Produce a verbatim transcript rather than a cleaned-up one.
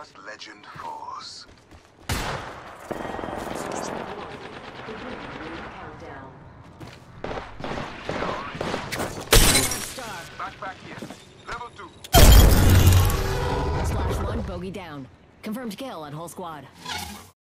as legend falls. Countdown. Back, back here. Level two. Slash one, bogey down. Confirmed kill on whole squad.